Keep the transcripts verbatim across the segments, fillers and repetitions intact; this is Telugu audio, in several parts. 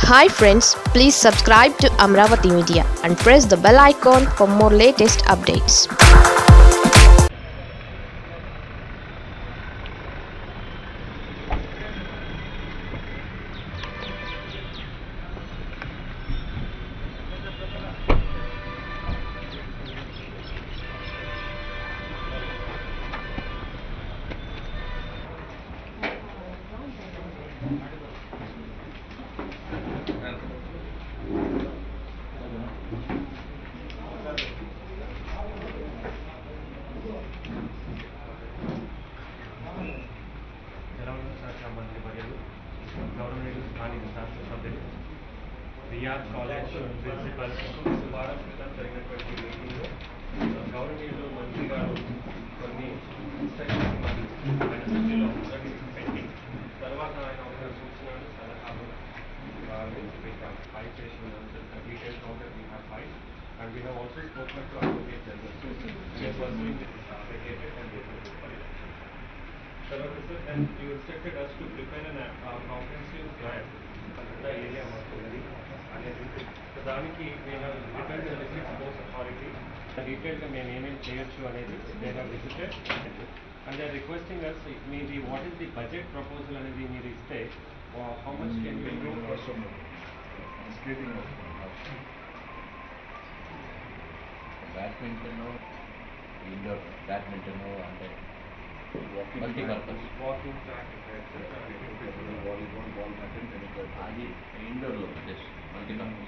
Hi friends, please subscribe to Amravati Media and press the bell icon for more latest updates. Riyadh College Principal వారం క్రితం జరిగినటువంటి మీటింగ్లో గవర్నమెంట్లో మంత్రి గారు కొన్ని ఇన్స్ట్రక్షన్స్ మాకు ఆయన సభ్యులో ఒకటి పెండింగ్ తర్వాత ఆయన ఒక సూచనలు సలహాలు పెట్టాం ఫైవ్ చేసిన details counter we have five and we have also spoken to advocate general తర్వాత sir and you instructed us to prepare an comprehensive plan అంతా ఏరియా మాకు ఉంది సో దానికి నేను return to district sports authority డీటెయిల్గా మేము ఏమేమి చేయొచ్చు అనేది they have visited and they requesting us మీది what is the budget proposal అనేది మీరు ఇస్తే how much can you improve కోసం స్కేటింగ్ బ్యాడ్మింటన్ ఇండోర్ బ్యాడ్మింటన్ అంటే multipurpose walking track volleyball ball badminton అది ఇండోర్లో just multipurpose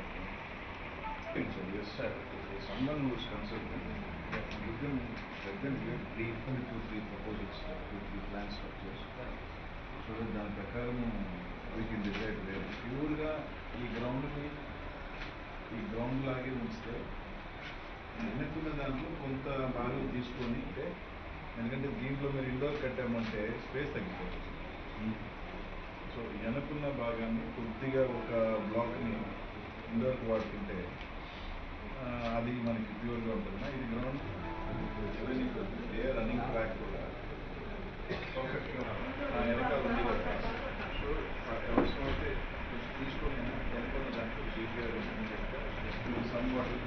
Yes, sir. Someone who is concerned, you can let them give three, two, three proposals, two, three plan structures, so that దాని ప్రకారం we can decide where. ప్యూర్గా ఈ గ్రౌండ్ని ఈ గ్రౌండ్ లాగే ఉంచితే వెనక్కున్న దాంట్లో కొంత భాగం తీసుకొని ఎందుకంటే దీంట్లో మీరు ఇండోర్ కట్టామంటే స్పేస్ తగ్గిపోతుంది. సో వెనక్కున్న భాగాన్ని కొద్దిగా ఒక బ్లాక్ని ఇండోర్కి వాడుకుంటే అది మనకి ప్యూర్గా ఉంటుంది. ఇది గ్రౌండ్ ఏ రన్నింగ్ ట్రాక్ కూడా పర్ఫెక్ట్గా వెనకాల ఉంది కదా. సో అవసరం అయితే తీసుకొని వెనకాల దాంట్లో జీపీఆర్ సమ్ వాటర్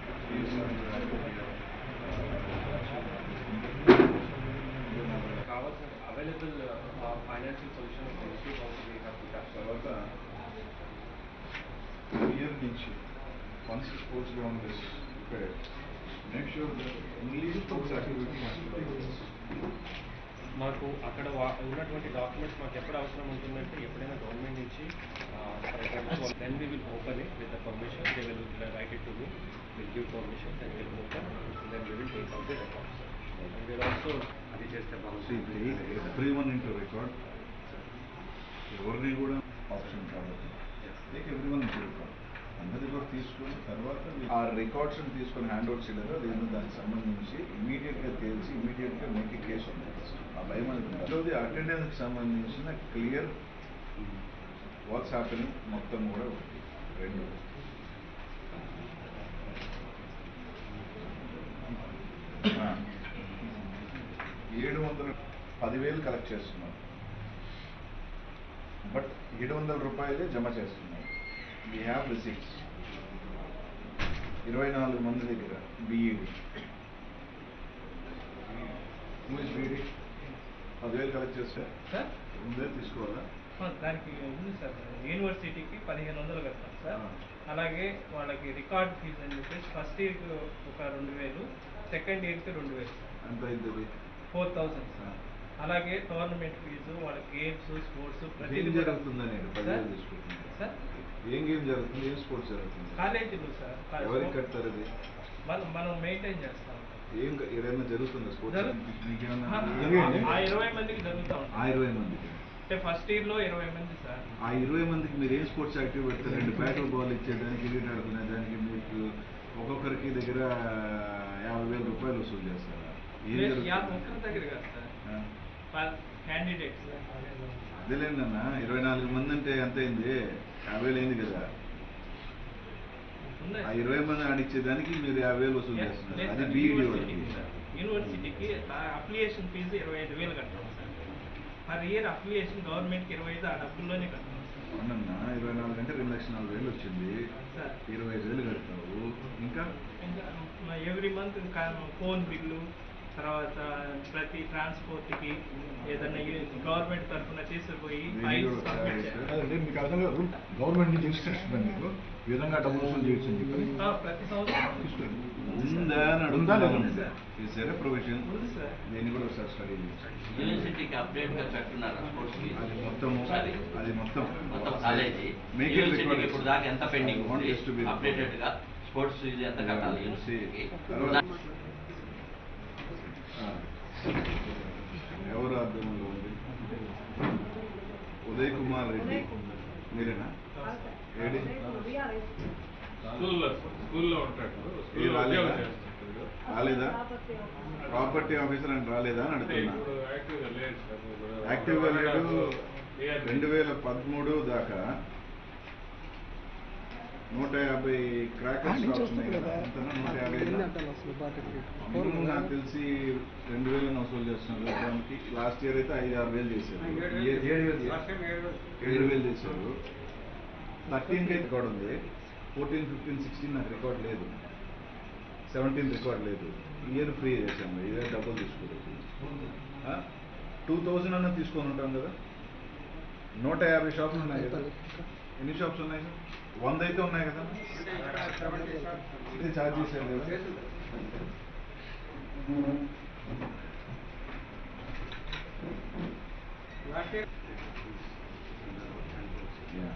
కావాల్సిన అవైలబుల్ ఫైనాన్షియల్ సొల్యూషన్ తర్వాత ఇయర్ నుంచి once the sports ground is prepared, make sure that only sports activity has to be. మాకు అక్కడ ఉన్నటువంటి డాక్యుమెంట్స్ మాకు ఎప్పుడు అవసరం ఉంటుందంటే ఎప్పుడైనా గవర్నమెంట్ నుంచి then we will open it with the permission they will write it to me will give permission then will open then we will take out the records and we'll also అది చేస్తే బాగుంటుంది. ఎవ్రీ వన్ ఇంటూ రికార్డ్ ఎవరిని కూడా ఆప్షన్ కాబట్టి take every one into record అందరి కూడా తీసుకొని తర్వాత ఆ రికార్డ్స్ తీసుకొని హ్యాండ్ ఓవర్ చేయలేదు. లేదు దానికి సంబంధించి ఇమీడియట్గా తేల్చి ఇమీడియట్గా మీకు కేసు ఉంది. ఆ భయం అనేది అటెండెన్స్కి సంబంధించిన క్లియర్ వాట్స్ హ్యాపెనింగ్ మొత్తం కూడా ఒకటి రెండు ఏడు వందల పదివేలు కలెక్ట్ చేస్తున్నారు, బట్ ఏడు వందల రూపాయలే జమ చేస్తున్నారు. వీ హ్యావ్ రిసీట్స్ ఇరవై నాలుగు మంది దగ్గర బీఈడి ఇంగ్లీష్ బీఈడి పదివేలు కలెక్ట్ చేస్తే రెండు వేలు తీసుకోవాలా? దానికి ఉంది సార్. యూనివర్సిటీకి పదిహేను వందలు కడతాం సార్. అలాగే వాళ్ళకి రికార్డ్ ఫీజు అని చెప్పేసి ఫస్ట్ ఇయర్కి ఒక రెండు వేలు సెకండ్ ఇయర్కి రెండు వేలు ఎంత అవుతుంది? Four thousand sir. అలాగే టోర్నమెంట్ ఫీజు వాళ్ళ గేమ్స్ స్పోర్ట్స్ ఏం జరుగుతుందని పదివేలు తీసుకుంటున్నాను సార్. ఏం గేమ్ జరుగుతుంది, ఏం స్పోర్ట్స్ జరుగుతుంది? కాలేజీలు సార్. ఎవరికి కడతారు అది? మనం మనం మెయింటైన్ చేస్తాం. ఏం ఏదైనా జరుగుతుందా స్పోర్ట్స్? ఆ ఇరవై మందికి జరుగుతూ ఆ ఉంటాయి. ఇరవై మందికి అంటే ఫస్ట్ ఇయర్లో ఇరవై మంది సార్. ఆ ఇరవై మందికి మీరు ఏం స్పోర్ట్స్ యాక్టివ్ పెడతారు? రెండు బ్యాట్ బాల్ ఇచ్చేదానికి క్రికెట్ ఆడుకునే దానికి మీకు ఒక్కొక్కరికి దగ్గర యాభై వేల రూపాయలు వసూలు చేస్తారా? ఏం జరుగుతుంది? ఒక్కరి దగ్గర కాదు సార్, క్యాండిడేట్స్. అదేలేందన్నా, ఇరవై నాలుగు మంది అంటే ఎంత అయింది? యాభై వేలు అయింది కదా. ఆ ఇరవై మంది ఆడిచ్చేదానికి మీరు యాభై వేలు వసూలు చేస్తున్నారు. అది బీఈడి వాళ్ళకి. యూనివర్సిటీకి అప్లికేషన్ ఫీజు ఇరవై ఐదు వేలు కట్టాం సార్. పర్ ఇయర్ అప్లికేషన్ గవర్నమెంట్కి ఇరవై ఐదు ఆ డబ్బుల్లోనే కట్టాం సార్. అవునన్నా ఇరవై నాలుగు అంటే రెండు లక్షల నాలుగు వేలు వచ్చింది, సార్ ఇరవై ఐదు వేలు కడతావు ఇంకా ఇంకా ఎవ్రీ మంత్ ఫోన్ బిల్లు, తర్వాత ప్రతి ట్రాన్స్పోర్ట్కి ఏదైనా గవర్నమెంట్ తరఫున తీసుకుపోయి ఫైల్స్ సబ్మిట్ చేయాలి. అదే మీకు అర్థం కాదు, గవర్నమెంట్ నుంచి ఇన్స్ట్రక్షన్ ఉంది మీకు ఈ విధంగా డబ్బులు వసూలు చేయొచ్చు అని చెప్పి ఆ, ప్రతి సంవత్సరం తీసుకోండి. ఉందా అని అడుగుతా ఉంది సార్. ఇది సరే ప్రొవిజన్, ఉంది సార్. దీన్ని కూడా ఒకసారి స్టడీ చేయండి. యూనివర్సిటీకి అప్డేట్గా పెట్టున్నారు స్పోర్ట్స్ అది మొత్తము అది అది మొత్తం మొత్తం కాలేజీ Make it యూనివర్సిటీకి record. ఇప్పుడు దాకా ఎంత పెండింగ్ I want ఉంది this to be అప్డేటెడ్ గా స్పోర్ట్స్ ఫీజు ఎంత కట్టాలి See, యూనివర్సిటీకి తర్వాత ఆ, ఎవరు ఆధ్వర్యంలో ఉంది? ఉదయ్ కుమార్ రెడ్డి మీరేనా? ఏడి స్కూల్లో స్కూల్లో ఉంటాడు, ఏ స్కూల్లో రాలేదా? ఉద్యోగం చేస్తుంటాడు. రాలేదా? ప్రాపర్టీ ఆఫీసర్ అని రాలేదా అని అంటే అడుగుతున్నా. ఇప్పుడు యాక్టివ్గా లేడు సార్. ఇప్పుడు యాక్టివ్గా లేడు. ఇయర్ రెండు వేల పదమూడు దాకా నూట యాభై క్రాకర్ షాప్స్ ఉన్నాయి కదా, ఎంతనా? నూట యాభై మినిమం నాకు తెలిసి రెండు వేలు వసూలు చేస్తున్నారు దానికి. లాస్ట్ ఇయర్ అయితే ఐదు ఆరు వేలు చేశారు, ఏ- ఏడు వేలు లాస్ట్ టైం ఏడు ఏడు వేలు చేశారు. థర్టీన్కి అయితే రికార్డ్ ఉంది, ఫోర్టీన్ ఫిఫ్టీన్ సిక్స్టీన్ నాకు రికార్డ్ లేదు, సెవెంటీన్ రికార్డ్ లేదు. ఇయర్ ఫ్రీ చేశాము, ఇయర్ డబ్బులు తీసుకోలేదు. టూ థౌజండ్ అన్న తీసుకొని ఉంటాం కదా. నూట యాభై షాపులు ఉన్నాయి కదా, ఎన్ని షాప్స్ ఉన్నాయి కదా? వంద అయితే ఉన్నాయి కదా, ఇది ఛార్జ్ చేశారు కదా. Last year Yeah.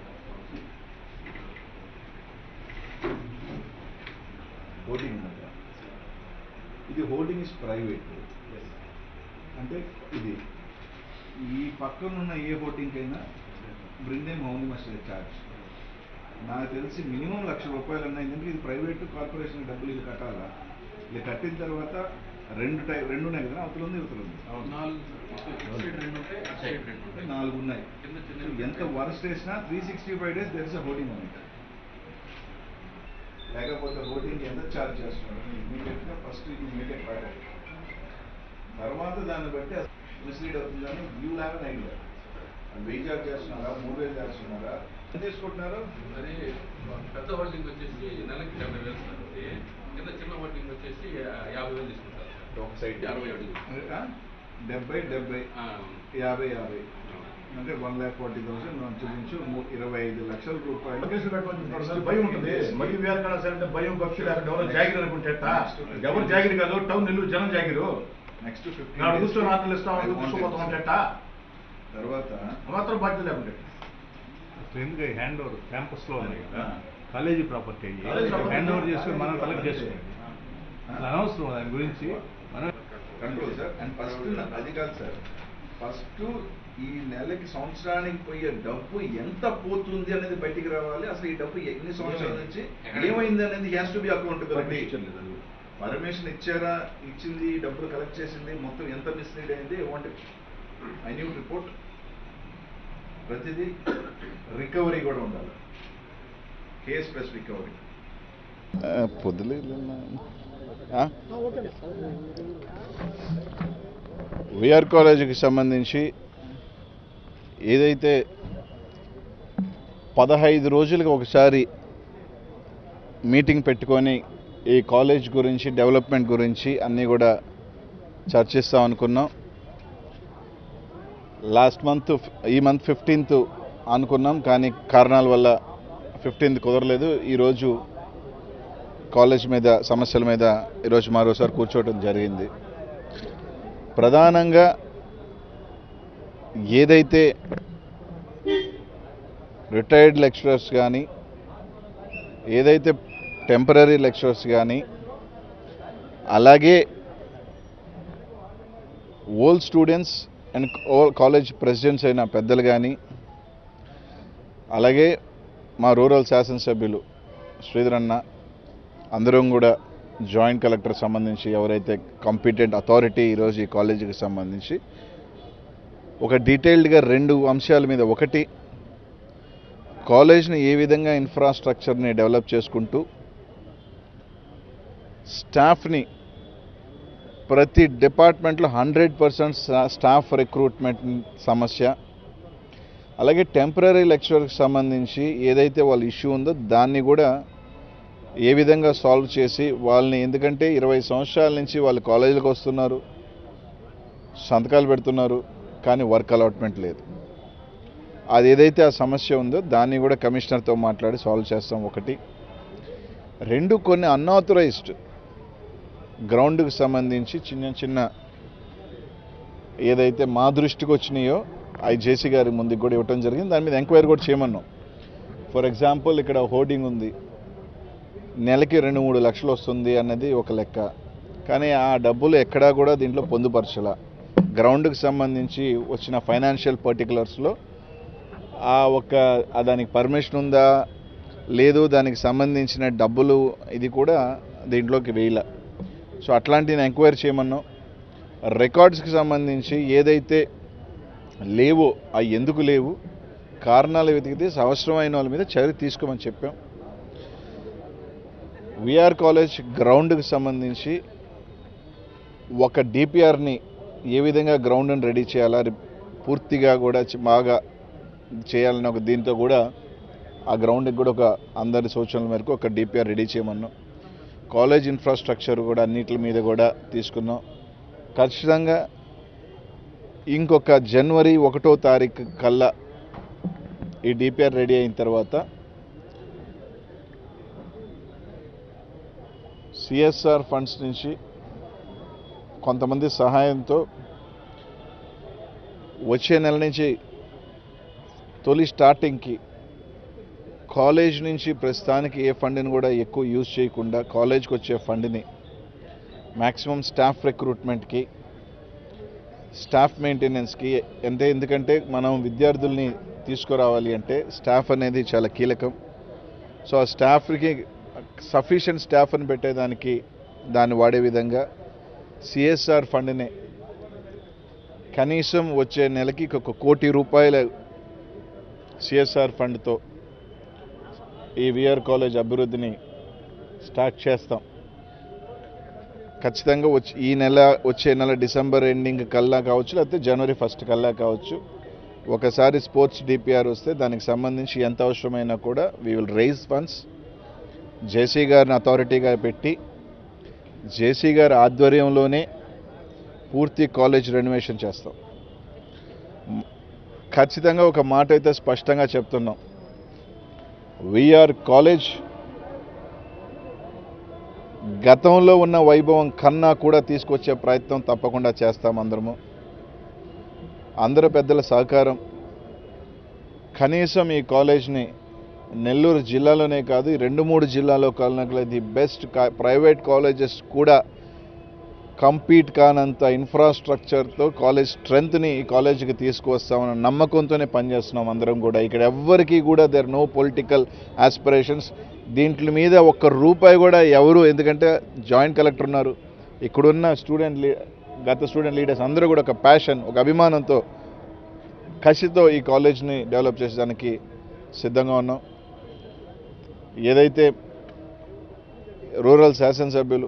హోర్డింగ్ ఉన్నదా? ఇది హోర్డింగ్ ఇస్ ప్రైవేట్ అంటే ఇది ఈ పక్కన ఉన్న ఏ హోర్డింగ్ అయినా bring them how must charge. నాకు తెలిసి మినిమం లక్ష రూపాయలు అన్నా, ఎందుకంటే ఇది ప్రైవేట్ కార్పొరేషన్ డబ్బులు ఇది కట్టాలా. ఇది కట్టిన తర్వాత రెండు టై రెండు ఉన్నాయి కదా, అవతల ఉంది ఇవతల ఉంది, నాలుగు ఉన్నాయి. So, ఎంత వరస్ట్ వేసినా three sixty five days there is a hoarding ఉంది. లేకపోతే హోర్డింగ్ ఎంత ఛార్జ్ చేస్తున్నారు ఇమీడియట్గా ఫస్ట్ ఇది ఇమీడియట్ ప్రైవేట్, తర్వాత దాన్ని బట్టి మిస్లీడ్ అవుతుందని యూ హ్యావ్ అన్ ఐడియా. వెయ్యి ఛార్జ్ చేస్తున్నారా, మూడు వేలు చేస్తున్నారా, ఎంత తీసుకుంటున్నారు? అది పెద్ద హోల్డింగ్ వచ్చేసి నెలకి డెబ్బై వేలు సార్, అది కింద చిన్న హోల్డింగ్ వచ్చేసి యాభై వేలు తీసుకుంటారు సార్. ఒక సైడ్ అరవై అడుగులు. ఆ? డెబ్బై డెబ్బై ఆ, యాభై యాభై అంటే వన్ ల్యాక్ ఫార్టీ థౌసండ్ మనం చూపించు ము- ఇరవై ఐదు లక్షల రూపాయలు కేసులు పెట్టుకుంటున్నారు సార్, భయం ఉంటుంది. మళ్ళీ వేరే సార్ అంటే భయం భక్తి లేకుండా ఎవరో జాగిరి అనుకుంటే ఎట్టా? ఎవరు జాగిరి కాదు, టౌన్ నెల్లూరు జనం జాగిరు. నెక్స్ట్ నాడు ఫిఫ్టీన్ కూర్చొని రాత్రులు ఇస్తామని కూర్చోపోతాం అంటే ఎట్టా? తర్వాత మాత్రం బాధ్యత లేకుంటే ఎందుకంటే హ్యాండ్ ఓవర్ క్యాంపస్ లో ఉన్నాయి కదా, college property college property. Hand over చేసుకుని మనం కలెక్ట్ చేసుకోవాలి. అసలు అనవసరం దాని గురించి మనం కంట్రోల్ సార్. అండ్ ఫస్ట్ అది కాదు సార్, ఫస్ట్ ఈ నెలకి సంవత్సరానికి పోయే డబ్బు ఎంత పోతుంది అనేది బయటికి రావాలి. అసలు ఈ డబ్బు ఎన్ని సంవత్సరాల నుంచి ఏమైంది అనేది has to be accountability. Permission ఇచ్చారా, ఇచ్చింది, డబ్బులు కలెక్ట్ చేసింది, మొత్తం ఎంత మిస్లీడ్ అయింది, వాంట్ ఐ న్యూ రిపోర్ట్. ప్రతిదీ రికవరీ కూడా ఉండాలి, కేస్ ప్లస్ రికవరీ. పొద్దులే విఆర్ కాలేజీకి సంబంధించి ఏదైతే పదహైదు రోజులకు ఒకసారి మీటింగ్ పెట్టుకొని ఈ కాలేజ్ గురించి, డెవలప్మెంట్ గురించి అన్నీ కూడా చర్చిస్తాం అనుకున్నాం. లాస్ట్ మంత్ ఈ మంత్ ఫిఫ్టీన్త్ అనుకున్నాం, కానీ కారణాల వల్ల ఫిఫ్టీన్త్ కుదరలేదు. ఈరోజు కాలేజ్ మీద సమస్యల మీద ఈరోజు మరోసారి కూర్చోవడం జరిగింది. ప్రధానంగా ఏదైతే రిటైర్డ్ లెక్చరర్స్ కానీ, ఏదైతే టెంపరీ లెక్చరర్స్ కానీ, అలాగే old students and college presidents అయిన పెద్దలు కానీ, అలాగే మా రూరల్ శాసనసభ్యులు శ్రీధర్ అన్న, అందరం కూడా జాయింట్ కలెక్టర్ సంబంధించి ఎవరైతే కాంపిటెంట్ అథారిటీ ఈరోజు ఈ కాలేజీకి సంబంధించి ఒక డీటెయిల్డ్గా రెండు అంశాల మీద, ఒకటి కాలేజ్ని ఏ విధంగా ఇన్ఫ్రాస్ట్రక్చర్ని డెవలప్ చేసుకుంటూ స్టాఫ్ని ప్రతి డిపార్ట్మెంట్లో హండ్రెడ్ పర్సెంట్ స్టాఫ్ రిక్రూట్మెంట్ సమస్య, అలాగే టెంపరీ లెక్చరర్కి సంబంధించి ఏదైతే వాళ్ళ ఇష్యూ ఉందో దాన్ని కూడా ఏ విధంగా సాల్వ్ చేసి వాళ్ళని, ఎందుకంటే ఇరవై సంవత్సరాల నుంచి వాళ్ళు కాలేజీలకు వస్తున్నారు, సంతకాలు పెడుతున్నారు, కానీ వర్క్ అలాట్మెంట్ లేదు. అది ఏదైతే ఆ సమస్య ఉందో దాన్ని కూడా కమిషనర్తో మాట్లాడి సాల్వ్ చేస్తాం. ఒకటి. రెండు, కొన్ని అన్ఆథరైజ్డ్ గ్రౌండ్కి సంబంధించి చిన్న చిన్న ఏదైతే మా దృష్టికి వచ్చినాయో అవి జేసీ గారి ముందుకు కూడా ఇవ్వటం జరిగింది. దాని మీద ఎంక్వైరీ కూడా చేయమన్నాం. ఫర్ ఎగ్జాంపుల్, ఇక్కడ హోర్డింగ్ ఉంది, నెలకి రెండు మూడు లక్షలు వస్తుంది అన్నది ఒక లెక్క, కానీ ఆ డబ్బులు ఎక్కడా కూడా దీంట్లో పొందుపరచలా. గ్రౌండ్కి సంబంధించి వచ్చిన ఫైనాన్షియల్ పర్టికులర్స్లో ఆ ఒక దానికి పర్మిషన్ ఉందా లేదు, దానికి సంబంధించిన డబ్బులు ఇది కూడా దీంట్లోకి వేయలే. So అట్లాంటిని enquiry చేయమన్నాం. రికార్డ్స్కి సంబంధించి ఏదైతే లేవో అవి ఎందుకు లేవు, కారణాలు వెతికితే అవసరమైన వాళ్ళ మీద చర్య తీసుకోమని చెప్పాం. విఆర్ కాలేజ్ గ్రౌండ్కి సంబంధించి ఒక డిపిఆర్ని ఏ విధంగా గ్రౌండ్ని రెడీ చేయాలా, పూర్తిగా కూడా బాగా చేయాలని ఒక దీంతో కూడా ఆ గ్రౌండ్కి కూడా ఒక అందరి సూచనల మేరకు ఒక డిపిఆర్ రెడీ చేయమన్నాం. కాలేజ్ ఇన్ఫ్రాస్ట్రక్చర్ కూడా అన్నిటి మీద కూడా తీసుకున్నాం. ఖచ్చితంగా ఇంకొక జనవరి ఒకటో తారీఖు కల్లా ఈ డిపిఆర్ రెడీ అయిన తర్వాత సిఎస్ఆర్ ఫండ్స్ నుంచి కొంతమంది సహాయంతో వచ్చే నెల నుంచి తొలి స్టార్టింగ్కి కాలేజ్ నుంచి ప్రస్తుతానికి ఏ ఫండ్ని కూడా ఎక్కువ యూజ్ చేయకుండా కాలేజ్కి వచ్చే ఫండ్ని మ్యాక్సిమం స్టాఫ్ రిక్రూట్మెంట్కి, స్టాఫ్ మెయింటెనెన్స్కి అంటే, ఎందుకంటే మనం విద్యార్థుల్ని తీసుకురావాలి అంటే స్టాఫ్ అనేది చాలా కీలకం. సో ఆ స్టాఫ్కి సఫిషియెంట్ స్టాఫ్ని పెట్టేదానికి దాన్ని వాడే విధంగా సిఎస్ఆర్ ఫండ్ని కనీసం వచ్చే నెలకి ఒక కోటి రూపాయల సిఎస్ఆర్ ఫండ్తో ఈ విఆర్ కాలేజ్ అభివృద్ధిని స్టార్ట్ చేస్తాం. ఖచ్చితంగా వచ్చి ఈ నెల వచ్చే నెల డిసెంబర్ ఎండింగ్ కల్లా కావచ్చు, లేకపోతే జనవరి ఫస్ట్ కల్లా కావచ్చు. ఒకసారి స్పోర్ట్స్ డిపిఆర్ వస్తే దానికి సంబంధించి ఎంత అవసరమైనా కూడా we will raise funds. JC గారిని అథారిటీగా పెట్టి జేసీ గారి ఆధ్వర్యంలోనే పూర్తి కాలేజ్ రెనోవేషన్ చేస్తాం. ఖచ్చితంగా ఒక మాట అయితే స్పష్టంగా చెప్తున్నాం, విఆర్ కాలేజ్ గతంలో ఉన్న వైభవం కన్నా కూడా తీసుకొచ్చే ప్రయత్నం తప్పకుండా చేస్తాం. అందరము అందరు పెద్దల సహకారం, కనీసం ఈ కాలేజ్ని నెల్లూరు జిల్లాలోనే కాదు ఈ రెండు మూడు జిల్లాలో కాలనకలే ది బెస్ట్ ప్రైవేట్ కాలేజెస్ కూడా కంపీట్ కానంత ఇన్ఫ్రాస్ట్రక్చర్తో కాలేజ్ స్ట్రెంగ్త్ని ఈ కాలేజీకి తీసుకువస్తామన్న నమ్మకంతోనే పనిచేస్తున్నాం అందరం కూడా. ఇక్కడ ఎవ్వరికీ కూడా దేర్ నో పొలిటికల్ ఆస్పిరేషన్స్. దీంట్ల మీద ఒక్క రూపాయి కూడా ఎవరు, ఎందుకంటే జాయింట్ కలెక్టర్ ఉన్నారు, ఇక్కడున్న స్టూడెంట్ లీ గత స్టూడెంట్ లీడర్స్ అందరూ కూడా ఒక ప్యాషన్, ఒక అభిమానంతో, కసితో ఈ కాలేజ్ని డెవలప్ చేసేదానికి సిద్ధంగా ఉన్నాం. ఏదైతే రూరల్ శాసనసభ్యులు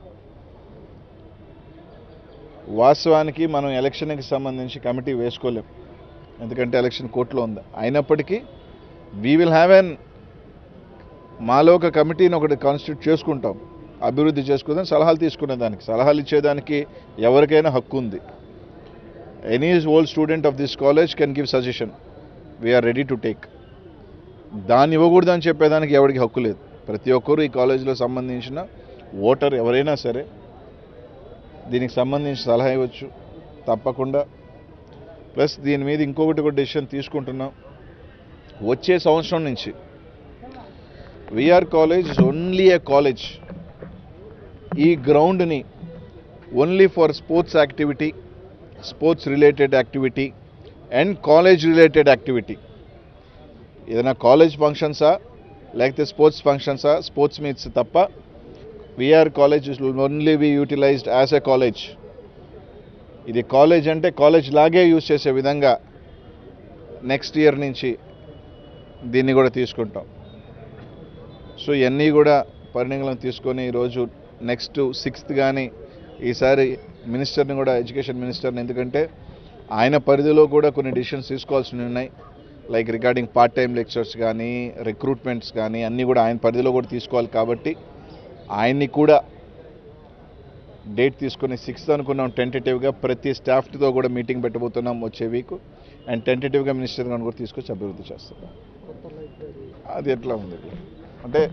వాస్తవానికి మనం ఎలక్షన్కి సంబంధించి కమిటీ వేసుకోలేం, ఎందుకంటే ఎలక్షన్ కోర్టులో ఉంది. అయినప్పటికీ వీ విల్ హ్యావ్ ఎన్ మాలో ఒక కమిటీని ఒకటి కాన్స్టిట్యూట్ చేసుకుంటాం, అభివృద్ధి చేసుకుందాం, సలహాలు తీసుకునేదానికి. సలహాలు ఇచ్చేదానికి ఎవరికైనా హక్కు ఉంది. Any old student of this college can give suggestion, we are ready to take. దాన్ని ఇవ్వకూడదని చెప్పేదానికి ఎవరికి హక్కు లేదు. ప్రతి ఒక్కరూ ఈ కాలేజీలో సంబంధించిన ఓటర్ ఎవరైనా సరే దీనికి సంబంధించి సలహా ఇవ్వచ్చు తప్పకుండా. ప్లస్ దీని మీద ఇంకొకటి కూడా డెసిషన్ తీసుకుంటున్నాం. వచ్చే సంవత్సరం నుంచి VR college is only a college. ఈ గ్రౌండ్ని only for sports activity, sports related activity and college related activity. ఏదైనా కాలేజ్ ఫంక్షన్సా లేకపోతే స్పోర్ట్స్ ఫంక్షన్సా, స్పోర్ట్స్ మీట్స్ తప్ప VR college will only be utilized as a college. ఇది కాలేజ్ అంటే కాలేజ్ లాగే యూజ్ చేసే విధంగా నెక్స్ట్ ఇయర్ నుంచి దీన్ని కూడా తీసుకుంటాం. సో ఇవన్నీ కూడా పరిణామాలను తీసుకొని ఈరోజు నెక్స్ట్ సిక్స్త్ కానీ ఈసారి మినిస్టర్ని కూడా, ఎడ్యుకేషన్ మినిస్టర్ని, ఎందుకంటే ఆయన పరిధిలో కూడా కొన్ని డిసిషన్స్ తీసుకోవాల్సి ఉన్నాయి. Like regarding part time lectures కానీ రిక్రూట్మెంట్స్ కానీ అన్నీ కూడా ఆయన పరిధిలో కూడా తీసుకోవాలి కాబట్టి ఆయన్ని కూడా డేట్ తీసుకుని సిక్స్త్ అనుకున్నాం టెంటేటివ్గా. ప్రతి స్టాఫ్తో కూడా మీటింగ్ పెట్టబోతున్నాం వచ్చే వీక్. అండ్ టెంటేటివ్గా మినిస్టర్ గారిని కూడా తీసుకొచ్చి అభివృద్ధి చేస్తాం. అది ఎట్లా ఉంది అంటే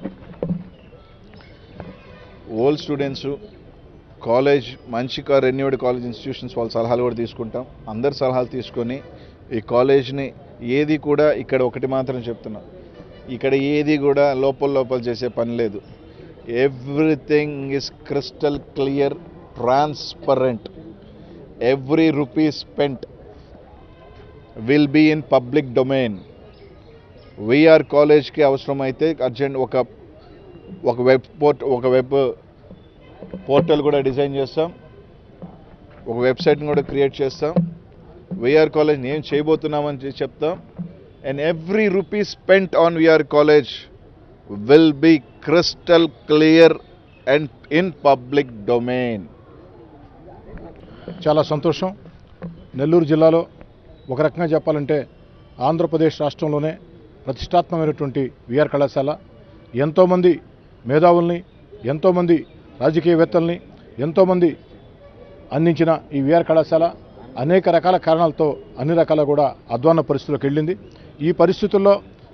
ఓల్డ్ స్టూడెంట్స్ కాలేజ్ మంచిగా రెన్యూడ్ కాలేజ్ ఇన్స్టిట్యూషన్స్ వాళ్ళ సలహాలు కూడా తీసుకుంటాం. అందరి సలహాలు తీసుకొని ఈ కాలేజ్ని ఏది కూడా ఇక్కడ ఒకటి మాత్రం చెప్తున్నాం, ఇక్కడ ఏది కూడా లోపల లోపల చేసే పని లేదు. Everything is crystal clear, transparent. Every rupee spent will be in public domain. VR కాలేజ్కి అవసరమైతే అర్జెంట్ ఒక ఒక వెబ్ పోర్ట్ ఒక వెబ్ పోర్టల్ కూడా డిజైన్ చేస్తాం, ఒక వెబ్సైట్ని కూడా క్రియేట్ చేస్తాం. వీఆర్ కాలేజ్ ఏం చేయబోతున్నామని చెప్తాం. And every rupee spent on VR college will be crystal clear and in public domain. చాలా సంతోషం. నెల్లూరు జిల్లాలో ఒక రకంగా చెప్పాలంటే ఆంధ్రప్రదేశ్ రాష్ట్రంలోనే ప్రతిష్టాత్మకమైనటువంటి వీఆర్ కళాశాల. ఎంతోమంది మేధావుల్ని, ఎంతోమంది రాజకీయవేత్తల్ని, ఎంతోమంది అందించిన ఈ వీఆర్ కళాశాల అనేక రకాల కారణాలతో అన్ని రకాల కూడా అధ్వాన్న పరిస్థితుల్లోకి వెళ్ళింది. ఈ పరిస్థితుల్లో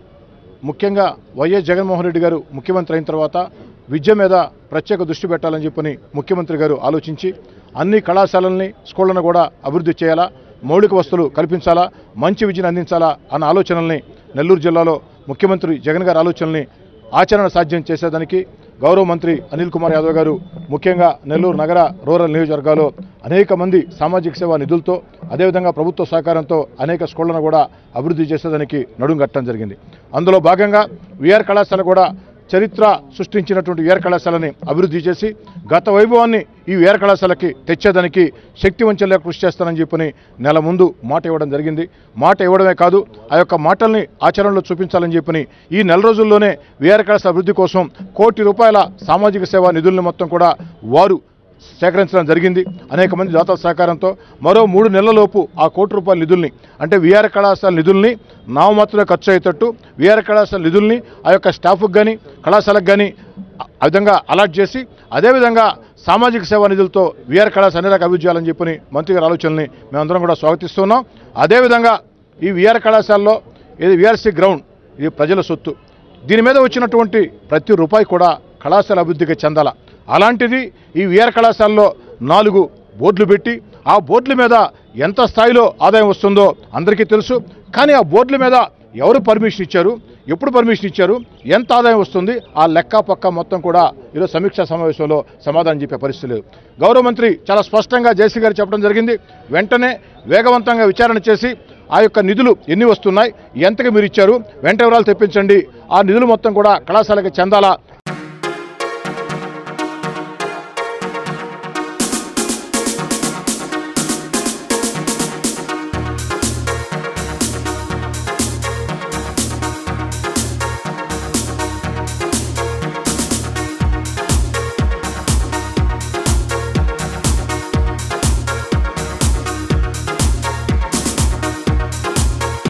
ముఖ్యంగా వైఎస్ జగన్మోహన్ రెడ్డి గారు ముఖ్యమంత్రి అయిన తర్వాత విద్య మీద ప్రత్యేక దృష్టి పెట్టాలని చెప్పని ముఖ్యమంత్రి గారు ఆలోచించి అన్ని కళాశాలల్ని, స్కూళ్లను కూడా అభివృద్ధి చేయాలా, మౌలిక వసతులు కల్పించాలా, మంచి విద్యను అందించాలా అన్న ఆలోచనల్ని నెల్లూరు జిల్లాలో ముఖ్యమంత్రి జగన్ గారి ఆలోచనల్ని ఆచరణ సాధ్యం చేసేదానికి గౌరవ మంత్రి అనిల్ కుమార్ యాదవ్ గారు ముఖ్యంగా నెల్లూరు నగర రూరల్ నియోజకవర్గాల్లో అనేక మంది సామాజిక సేవా నిధులతో అదేవిధంగా ప్రభుత్వ సహకారంతో అనేక స్కూళ్లను కూడా అభివృద్ధి చేసేదానికి నడుం కట్టడం జరిగింది. అందులో భాగంగా వీఆర్ కళాశాల కూడా చరిత్ర సృష్టించినటువంటి వీఆర్ కళాశాలని అభివృద్ధి చేసి గత వైభవాన్ని ఈ వీఆర్ కళాశాలకి తెచ్చేదానికి శక్తివంచంగా కృషి చేస్తానని చెప్పని నెల ముందు మాట ఇవ్వడం జరిగింది. మాట ఇవ్వడమే కాదు, ఆ యొక్క మాటల్ని ఆచరణలో చూపించాలని చెప్పని ఈ నెల రోజుల్లోనే వీఆర్ కళాశాల అభివృద్ధి కోసం కోటి రూపాయల సామాజిక సేవా నిధులను మొత్తం కూడా వారు సేకరించడం జరిగింది. అనేక మంది దాతల సహకారంతో మరో మూడు నెలలలోపు ఆ కోటి రూపాయల నిధుల్ని అంటే వీఆర్ కళాశాల నిధుల్ని నామమాత్రమే ఖర్చు అయ్యేటట్టు వీఆర్ కళాశాల నిధుల్ని ఆ యొక్క స్టాఫ్కి కానీ కళాశాలకు కానీ ఆ విధంగా అలాట్ చేసి అదేవిధంగా సామాజిక సేవా నిధులతో వీఆర్ కళాశాల అన్ని రకాల అభివృద్ధి చేయాలని చెప్పని మంత్రి గారి ఆలోచనల్ని మేమందరం కూడా స్వాగతిస్తున్నాం. అదేవిధంగా ఈ వీఆర్ కళాశాలలో ఇది వీఆర్సీ గ్రౌండ్, ఇది ప్రజల సొత్తు. దీని మీద వచ్చినటువంటి ప్రతి రూపాయి కూడా కళాశాల అభివృద్ధికి చెందాల. అలాంటిది ఈ వీఆర్ కళాశాలలో నాలుగు బోర్డులు పెట్టి ఆ బోర్డుల మీద ఎంత స్థాయిలో ఆదాయం వస్తుందో అందరికీ తెలుసు. కానీ ఆ బోర్డుల మీద ఎవరు పర్మిషన్ ఇచ్చారు, ఎప్పుడు పర్మిషన్ ఇచ్చారు, ఎంత ఆదాయం వస్తుంది, ఆ లెక్క పక్క మొత్తం కూడా ఈరోజు సమీక్షా సమావేశంలో సమాధానం చెప్పే పరిస్థితి లేదు. గౌరవ మంత్రి చాలా స్పష్టంగా జేసీ గారు చెప్పడం జరిగింది. వెంటనే వేగవంతంగా విచారణ చేసి ఆ యొక్క నిధులు ఎన్ని వస్తున్నాయి, ఎంతగా మీరు ఇచ్చారు, వెంట వివరాలు తెప్పించండి, ఆ నిధులు మొత్తం కూడా కళాశాలకు చెందాలా